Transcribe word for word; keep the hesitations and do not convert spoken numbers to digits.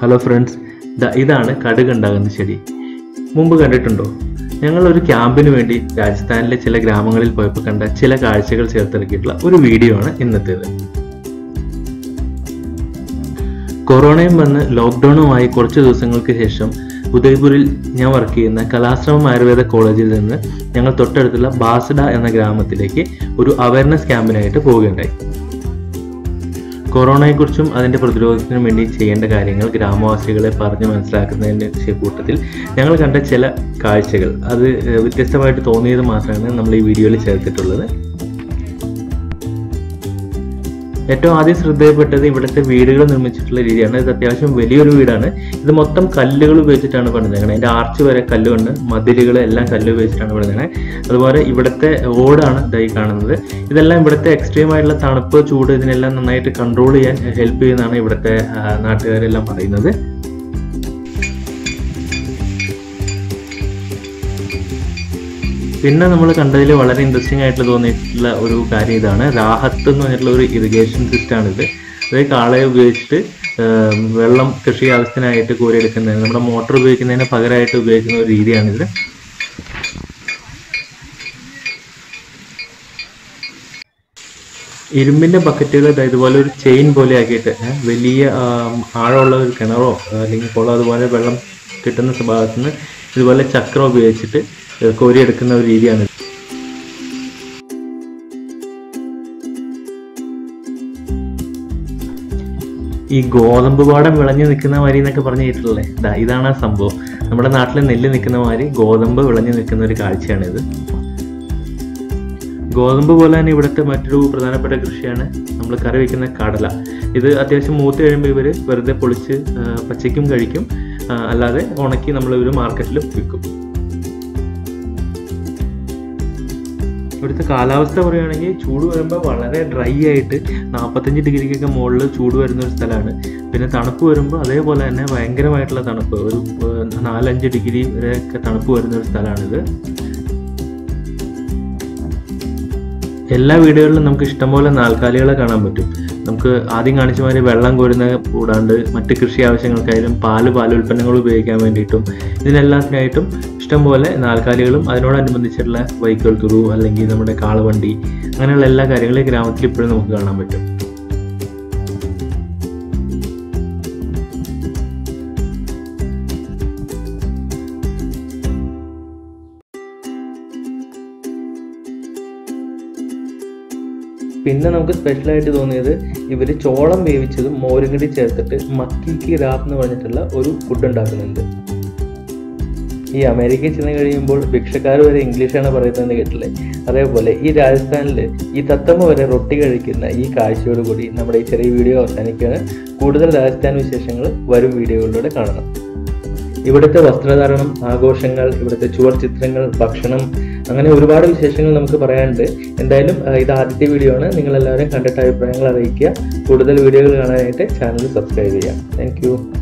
Hello friends, ഇതാണ് കടുകുണ്ടാകുന്ന ചെടി. മുമ്പ് കണ്ടിട്ടുണ്ടോ? ഞങ്ങൾ ഒരു ക്യാമ്പിന് വേണ്ടി രാജസ്ഥാനിലെ ചില ഗ്രാമങ്ങളിൽ പോയപ്പോൾ കണ്ട ചില കാഴ്ചകൾ ചേർത്തിറക്കിയിട്ടുള്ള ഒരു വീഡിയോ ആണ് ഇന്നത്തേത്. കൊറോണയും വന്ന് ലോക്ക്ഡൌണുമായി കുറച്ച് ദിവസങ്ങൾക്ക് ശേഷം ഉദയ്പൂരിൽ ഞാൻ വർക്ക് ചെയ്യുന്ന കലാശ്രമം ആയുർവേദ കോളേജിൽ നിന്ന് ഞങ്ങൾ തൊട്ടടുത്തുള്ള ബാസ്ഡ എന്ന ഗ്രാമത്തിലേക്ക് ഒരു അവയർനെസ് ക്യാമ്പിനായിട്ട് പോവുകയുണ്ടായി. കൊറോണയെക്കുറിച്ചും അതിൻ്റെ പ്രതിരോധത്തിനും വേണ്ടി ചെയ്യേണ്ട കാര്യങ്ങൾ ഗ്രാമവാസികളെ പറഞ്ഞ് മനസ്സിലാക്കുന്നതിൻ്റെ കൂട്ടത്തിൽ ഞങ്ങൾ കണ്ട ചില കാഴ്ചകൾ, അത് വ്യത്യസ്തമായിട്ട് തോന്നിയത് മാത്രമാണ് നമ്മൾ ഈ വീഡിയോയിൽ ചേർത്തിട്ടുള്ളത്. ഏറ്റവും ആദ്യം ശ്രദ്ധയിൽപ്പെട്ടത് ഇവിടുത്തെ വീടുകൾ നിർമ്മിച്ചിട്ടുള്ള രീതിയാണ്. ഇത് അത്യാവശ്യം വലിയൊരു വീടാണ്. ഇത് മൊത്തം കല്ലുകൾ ഉപയോഗിച്ചിട്ടാണ് പണിതേക്കണത്. അതിൻ്റെ ആർച്ച് വരെ കല്ലുകൊണ്ട്, മതിലുകൾ എല്ലാം കല്ല് ഉപയോഗിച്ചിട്ടാണ് പണിതേക്കണത്. അതുപോലെ ഇവിടുത്തെ ഓടാണ് ഇതായി കാണുന്നത്. ഇതെല്ലാം ഇവിടുത്തെ എക്സ്ട്രീം ആയിട്ടുള്ള തണുപ്പ്, ചൂട് ഇതിനെല്ലാം നന്നായിട്ട് കൺട്രോൾ ചെയ്യാൻ ഹെൽപ്പ് ചെയ്യുന്നതാണ് ഇവിടുത്തെ നാട്ടുകാരെല്ലാം പറയുന്നത്. പിന്നെ നമ്മൾ കണ്ടതിൽ വളരെ ഇൻട്രസ്റ്റിംഗ് ആയിട്ട് തോന്നിയിട്ടുള്ള ഒരു കാര്യം ഇതാണ്. രാഹത്ത് എന്ന് പറഞ്ഞിട്ടുള്ള ഒരു ഇറിഗേഷൻ സിസ്റ്റമാണിത്. അതായത് കാളയെ ഉപയോഗിച്ചിട്ട് വെള്ളം കൃഷി ആവശ്യത്തിനായിട്ട് കോരിയെടുക്കുന്നതിന്, നമ്മുടെ മോട്ടോർ ഉപയോഗിക്കുന്നതിന് പകരമായിട്ട് ഉപയോഗിക്കുന്ന ഒരു രീതിയാണിത്. ഇരുമ്പിൻ്റെ ബക്കറ്റുകൾ ഇതുപോലെ ഒരു ചെയിൻ പോലെ ആക്കിയിട്ട് വലിയ ആഴമുള്ള ഒരു കിണറോ അല്ലെങ്കിൽ കുളം അതുപോലെ വെള്ളം കിട്ടുന്ന ഭാഗത്തു നിന്ന് ഇതുപോലെ ചക്രം ഉപയോഗിച്ചിട്ട് കോരിയെടുക്കുന്ന ഒരു രീതിയാണ്. ഈ ഗോതമ്പ് പാടം വിളഞ്ഞു നിൽക്കുന്ന മാതിരി എന്നൊക്കെ പറഞ്ഞു കേട്ടിട്ടുള്ളേ, ഇതാണ് ആ സംഭവം. നമ്മുടെ നാട്ടിൽ നെല്ല് നിൽക്കുന്ന മാതിരി ഗോതമ്പ് വിളഞ്ഞു നിൽക്കുന്ന ഒരു കാഴ്ചയാണിത്. ഗോതമ്പ് പോലെ തന്നെ ഇവിടുത്തെ മറ്റൊരു പ്രധാനപ്പെട്ട കൃഷിയാണ് നമ്മൾ കറി വയ്ക്കുന്ന കടല. ഇത് അത്യാവശ്യം മൂത്ത് കഴിയുമ്പോൾ ഇവർ വെറുതെ പൊളിച്ച് പച്ചയ്ക്കും കഴിക്കും, അല്ലാതെ ഉണക്കി നമ്മൾ ഇവർ മാർക്കറ്റിൽ വിൽക്കും. ഇവിടുത്തെ കാലാവസ്ഥ പറയുകയാണെങ്കിൽ ചൂട് വരുമ്പോൾ വളരെ ഡ്രൈ ആയിട്ട് നാൽപ്പത്തഞ്ച് ഡിഗ്രിക്കൊക്കെ മുകളിൽ ചൂട് വരുന്ന ഒരു സ്ഥലമാണ്. പിന്നെ തണുപ്പ് വരുമ്പോൾ അതേപോലെ തന്നെ ഭയങ്കരമായിട്ടുള്ള തണുപ്പ്, ഒരു നാലഞ്ച് ഡിഗ്രി വരെയൊക്കെ തണുപ്പ് വരുന്ന ഒരു സ്ഥലമാണിത്. എല്ലാ വീടുകളിലും നമുക്ക് ഇഷ്ടംപോലെ നാൽക്കാലികളെ കാണാൻ പറ്റും. നമുക്ക് ആദ്യം കാണിച്ച മാതിരി വെള്ളം കോരുന്ന കൂടാണ്ട് മറ്റ് കൃഷി ആവശ്യങ്ങൾക്കായാലും പാല് പാലുൽപ്പന്നങ്ങൾ ഉപയോഗിക്കാൻ വേണ്ടിയിട്ടും ഇതിനെല്ലാത്തിനായിട്ടും ഇഷ്ടംപോലെ നാൽക്കാലികളും അതിനോടനുബന്ധിച്ചിട്ടുള്ള വൈക്കോൽ തുറു അല്ലെങ്കിൽ നമ്മുടെ കാളവണ്ടി അങ്ങനെയുള്ള എല്ലാ കാര്യങ്ങളും ഗ്രാമത്തിൽ ഇപ്പോഴും നമുക്ക് കാണാൻ പറ്റും. പിന്നെ നമുക്ക് സ്പെഷ്യലായിട്ട് തോന്നിയത് ഇവർ ചോളം വേവിച്ചതും മോരും കൂടി ചേർത്തിട്ട് മക്കിക്ക് രാത്ത് എന്ന് പറഞ്ഞിട്ടുള്ള ഒരു ഫുഡ് ഉണ്ടാക്കുന്നുണ്ട്. ഈ അമേരിക്കയിൽ ചെന്ന് കഴിയുമ്പോൾ ഭിക്ഷക്കാർ വരെ ഇംഗ്ലീഷാണ് പറയുന്നതെന്ന് കേട്ടില്ലേ? അതേപോലെ ഈ രാജസ്ഥാനിൽ ഈ തത്തമ്മ വരെ റൊട്ടി കഴിക്കുന്ന ഈ കാഴ്ചയോടുകൂടി നമ്മുടെ ഈ ചെറിയ വീഡിയോ അവസാനിക്കുകയാണ്. കൂടുതൽ രാജസ്ഥാൻ വിശേഷങ്ങൾ വരും വീഡിയോകളിലൂടെ കാണണം. ഇവിടുത്തെ വസ്ത്രധാരണം, ആഘോഷങ്ങൾ, ഇവിടുത്തെ ചുവർ ചിത്രങ്ങൾ, ഭക്ഷണം, അങ്ങനെ ഒരുപാട് വിശേഷങ്ങൾ നമുക്ക് പറയാനുണ്ട്. എന്തായാലും ഇത് ആദ്യത്തെ വീഡിയോ ആണ്. നിങ്ങളെല്ലാവരും കണ്ടിട്ട് അഭിപ്രായങ്ങൾ അറിയിക്കുക. കൂടുതൽ വീഡിയോകൾ കാണാനായിട്ട് ചാനൽ സബ്സ്ക്രൈബ് ചെയ്യാം. താങ്ക്